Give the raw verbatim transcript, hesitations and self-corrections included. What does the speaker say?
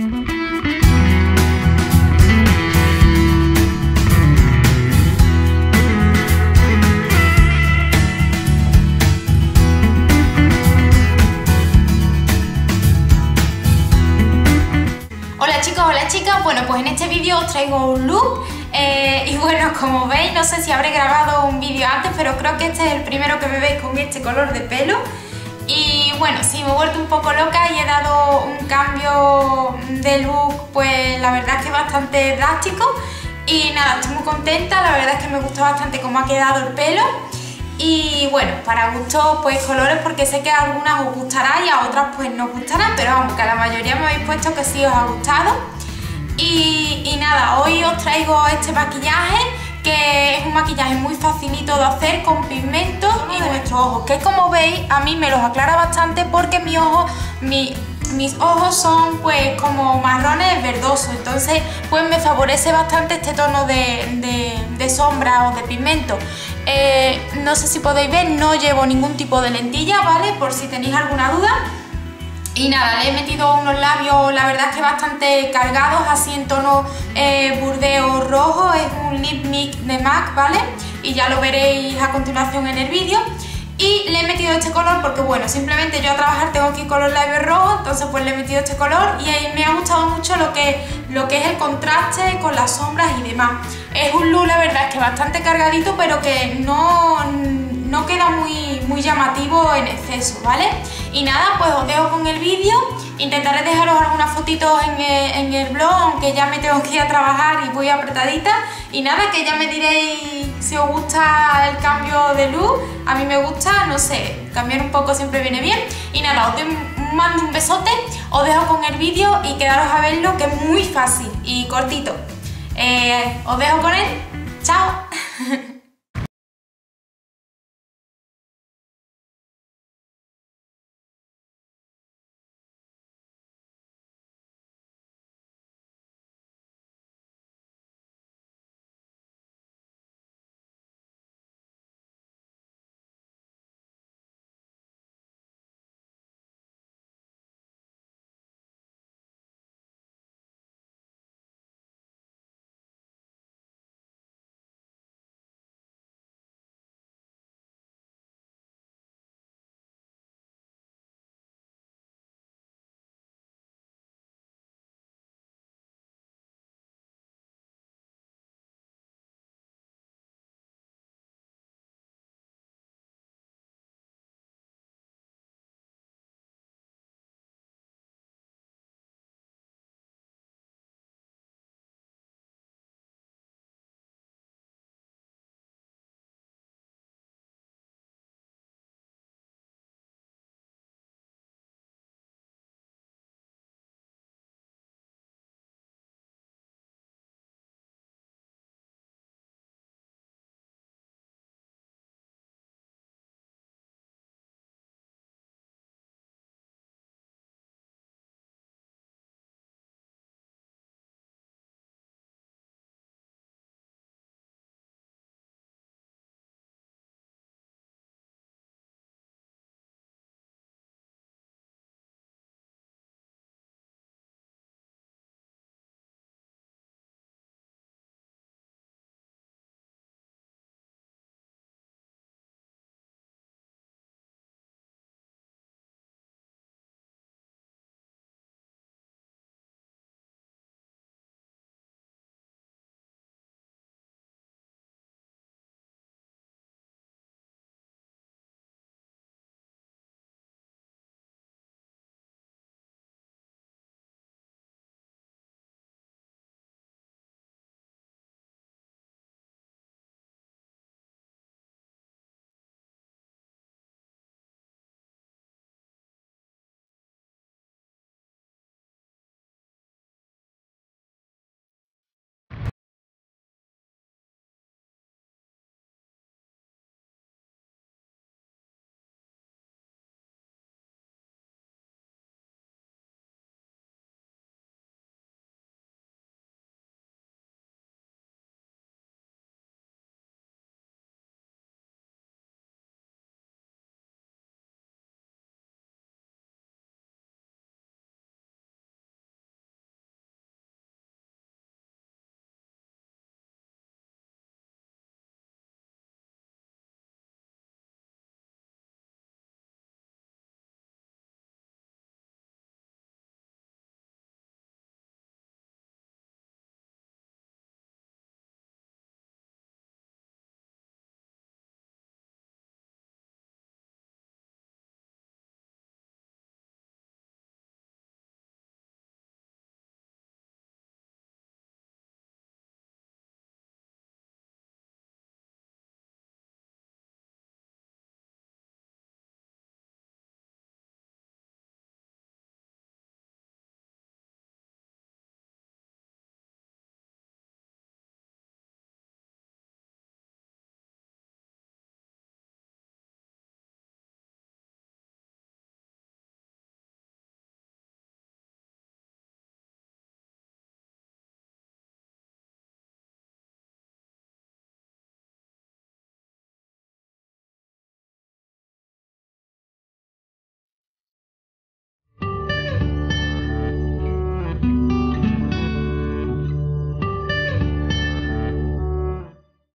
Hola chicas, bueno pues en este vídeo os traigo un look eh, y bueno, como veis, no sé si habré grabado un vídeo antes, pero creo que este es el primero que me veis con este color de pelo. Y bueno, sí, me he vuelto un poco loca y he dado un cambio de look, pues la verdad es que bastante drástico. Y nada, estoy muy contenta, la verdad es que me gusta bastante cómo ha quedado el pelo. Y bueno, para gustos pues colores, porque sé que a algunas os gustará y a otras pues no os gustará, pero vamos, que a la mayoría me habéis puesto que sí os ha gustado. Y, y nada, hoy os traigo este maquillaje, que es un maquillaje muy facilito de hacer con pigmentos y vuestros ojos, que como veis a mí me los aclara bastante porque mi ojo, mi, mis ojos son pues como marrones verdosos, entonces pues me favorece bastante este tono de, de, de sombra o de pigmento. Eh, no sé si podéis ver, no llevo ningún tipo de lentilla, ¿vale? Por si tenéis alguna duda. Y nada, le he metido unos labios, la verdad es que bastante cargados, así en tono eh, burdeo rojo, es un lip mix de MAC, ¿vale? Y ya lo veréis a continuación en el vídeo. Y le he metido este color porque bueno, simplemente yo a trabajar tengo que ir con los labios rojos, entonces pues le he metido este color y ahí me ha gustado mucho lo que, lo que es el contraste con las sombras y demás. Es un look, la verdad es que bastante cargadito, pero que no, no queda muy, muy llamativo en exceso, ¿vale? Y nada, pues os dejo con el vídeo. Intentaré dejaros algunas fotitos en el, en el blog, aunque ya me tengo que ir a trabajar y voy apretadita. Y nada, que ya me diréis si os gusta el cambio de look. A mí me gusta, no sé, cambiar un poco siempre viene bien. Y nada, os mando un besote, os dejo con el vídeo y quedaros a verlo, que es muy fácil y cortito. Eh, os dejo con él. ¡Chao!